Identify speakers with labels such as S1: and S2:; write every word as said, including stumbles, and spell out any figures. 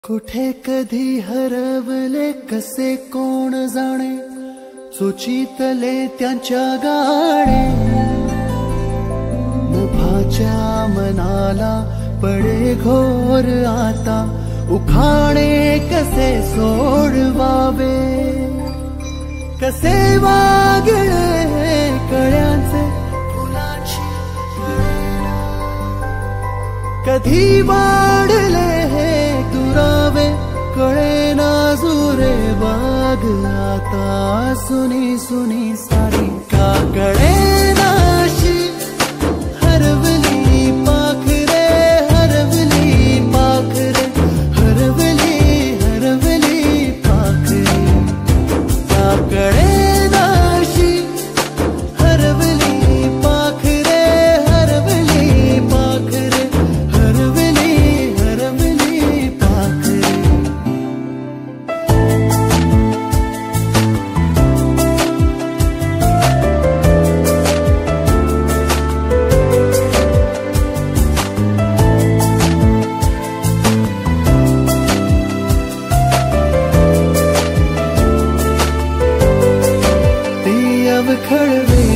S1: कुठे कधी हरवले कसे कोण जाणे, सुचितले त्यांच्या गाणे. नभाच्या मनाला पडे घोर आता, उखाणे कसे सोडवावे. कसे वागळे कळ्यांचे फुलांची कळेना, कधी वाढले हे दुरावे कळेना जुरे बाग. आता सुनी सुनी सारी का कळेनाशी, हरवली पाखरे हरवली पाखरे हरवली हरवली पाखरे. का कळेनाशी, हरवली पाखरे हरवली पाखरे हरवली हरवली पाखरे. ती अवखळ